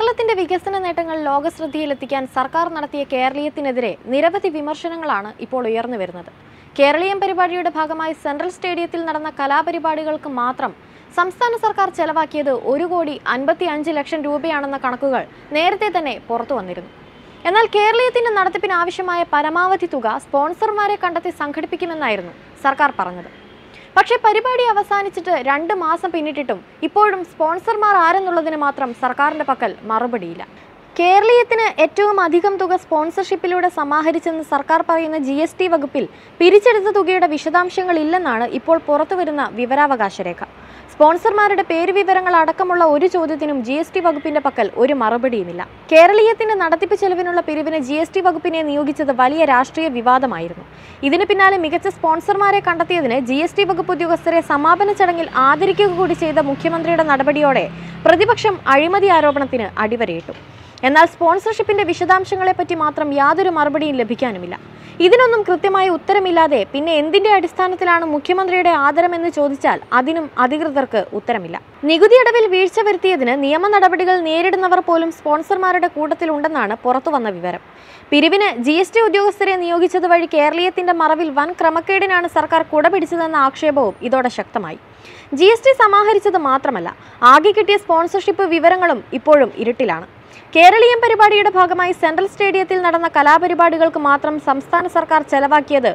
കേരളത്തിന്റെ വികസന നേട്ടങ്ങൾ ലോകശ്രദ്ധയിലെത്തിക്കാൻ സർക്കാർ നടത്തിയ കേരളീയത്തിനെതിരെ നിരവധി വിമർശനങ്ങളാണ് ഇപ്പോൾ ഉയർന്നു വരുന്നത്. കേരളീയം പരിപാടിയുടെ ഭാഗമായി സെൻട്രൽ സ്റ്റേഡിയത്തിൽ നടന്ന കലാപരിപാടികൾക്ക് മാത്രം സംസ്ഥാന സർക്കാർ ചെലവാക്കിയത് 1,55 ലക്ഷം രൂപയാണെന്ന കണക്കുകൾ നേരത്തെ തന്നെ പുറത്തു വന്നിരുന്നു. എന്നാൽ കേരളീയത്തിന്റെ നടത്തിപ്പിന് ആവശ്യമായ പരമാവധി തുക സ്പോൺസർമാരെ കണ്ടെത്തി സംഘടിപ്പിക്കുമെന്നായിരുന്നു സർക്കാർ പറഞ്ഞത്. പക്ഷേ പരിപാടി അവസാനിച്ചിട്ട് 2 മാസം പിന്നിട്ടിട്ടും ഇപ്പോഴും സ്പോൺസർമാർ ആരെന്നുള്ളതിന് മാത്രം സർക്കാരിന്റെ പക്കൽ മറുപടിയില്ല. കേരളീയത്തിന് ഏറ്റവും അധികം തുക സ്പോൺസർഷിപ്പിലൂടെ സമാഹരിച്ചെന്ന് സർക്കാർ പറയുന്ന GST വകുപ്പിൽ പിരിച്ചെടുത്ത തുകയുടെ വിശദാംശങ്ങൾ ഇല്ലെന്നാണ് ഇപ്പോൾ പുറത്തുവരുന്ന വിവരാവകാശ രേഖ. സ്പോൺസർമാരുടെ പേര് വിവരങ്ങൾ അടക്കമുള്ള ഒരു ചോദ്യത്തിനും GST വകുപ്പിന്റെ പക്കൽ ഒരു മറുപടിയുമില്ല. കേരളീയത്തിന്റെ നടത്തിപ്പ് ചെലവിനുള്ള പിരിവിന് GST വകുപ്പിനെ നിയോഗിച്ചത് വലിയ രാഷ്ട്രീയ വിവാദമായിരുന്നു. ഇതിന് പിന്നാലെ മികച്ച സ്പോൺസർമാരെ കണ്ടെത്തിയതിന് GST വകുപ്പ് ഉദ്യോഗസ്ഥരെ സമാപന ചടങ്ങിൽ ആദരിക്കുക കൂടി ചെയ്ത മുഖ്യമന്ത്രിയുടെ നടപടിയോടെ പ്രതിപക്ഷം അഴിമതി ആരോപണത്തിന് അടിവരയിട്ടു. എന്നാൽ സ്പോൺസർഷിപ്പിന്റെ വിശദാംശങ്ങളെപ്പറ്റി മാത്രം യാതൊരു മറുപടിയും ലഭിക്കാനുമില്ല. ഇതിനൊന്നും കൃത്യമായ ഉത്തരമില്ലാതെ പിന്നെ എന്തിന്റെ അടിസ്ഥാനത്തിലാണ് മുഖ്യമന്ത്രിയുടെ ആദരമെന്ന് ചോദിച്ചാൽ അതിനും അധികൃതർക്ക് ഉത്തരമില്ല. നികുതി അടവിൽ വീഴ്ച വരുത്തിയതിന് നിയമ നടപടികൾ നേരിടുന്നവർ പോലും സ്പോൺസർമാരുടെ കൂട്ടത്തിലുണ്ടെന്നാണ് പുറത്തുവന്ന വിവരം. പിരിവിന് GST ഉദ്യോഗസ്ഥരെ നിയോഗിച്ചത് വഴി കേരളീയത്തിന്റെ മറവിൽ വൻ ക്രമക്കേടിനാണ് സർക്കാർ കുടപിടിച്ചതെന്ന ആക്ഷേപവും ഇതോടെ ശക്തമായി. GST സമാഹരിച്ചത് മാത്രമല്ല, ആകെ കിട്ടിയ സ്പോൺസർഷിപ്പ് വിവരങ്ങളും ഇപ്പോഴും ഇരുട്ടിലാണ്. കേരളീയം പരിപാടിയുടെ ഭാഗമായി സെൻട്രൽ സ്റ്റേഡിയത്തിൽ നടന്ന കലാപരിപാടികൾക്ക് മാത്രം സംസ്ഥാന സർക്കാർ ചെലവാക്കിയത്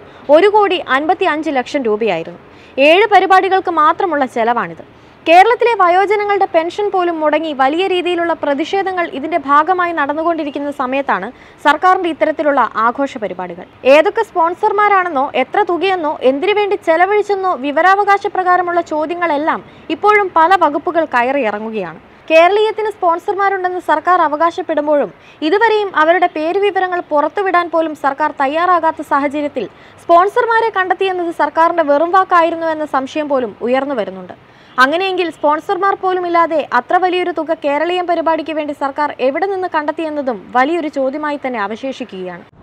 1,55 ലക്ഷം രൂപയായിരുന്നു. 7 പരിപാടികൾക്ക് മാത്രമുള്ള ചെലവാണിത്. കേരളത്തിലെ വയോജനങ്ങളുടെ പെൻഷൻ പോലും മുടങ്ങി വലിയ രീതിയിലുള്ള പ്രതിഷേധങ്ങൾ ഇതിന്റെ ഭാഗമായി നടന്നുകൊണ്ടിരിക്കുന്ന സമയത്താണ് സർക്കാരിന്റെ ഇത്തരത്തിലുള്ള ആഘോഷ പരിപാടികൾ. ഏതൊക്കെ സ്പോൺസർമാരാണെന്നോ എത്ര തുകയെന്നോ എന്തിനു വേണ്ടി ചെലവഴിച്ചെന്നോ വിവരാവകാശ പ്രകാരമുള്ള ചോദ്യങ്ങളെല്ലാം ഇപ്പോഴും പല വകുപ്പുകൾ കയറിയിറങ്ങുകയാണ്. കേരളീയത്തിന് സ്പോൺസർമാരുണ്ടെന്ന് സർക്കാർ അവകാശപ്പെടുമ്പോഴും ഇതുവരെയും അവരുടെ പേര് വിവരങ്ങൾ പുറത്തുവിടാൻ പോലും സർക്കാർ തയ്യാറാകാത്ത സാഹചര്യത്തിൽ സ്പോൺസർമാരെ കണ്ടെത്തിയെന്നത് സർക്കാരിന്റെ വെറും വാക്കായിരുന്നു എന്ന സംശയം പോലും ഉയർന്നു വരുന്നുണ്ട്. അങ്ങനെയെങ്കിൽ സ്പോൺസർമാർ പോലും ഇല്ലാതെ അത്ര വലിയൊരു തുക കേരളീയം പരിപാടിക്ക് വേണ്ടി സർക്കാർ എവിടെ നിന്ന് കണ്ടെത്തിയെന്നതും വലിയൊരു ചോദ്യമായി തന്നെ അവശേഷിക്കുകയാണ്.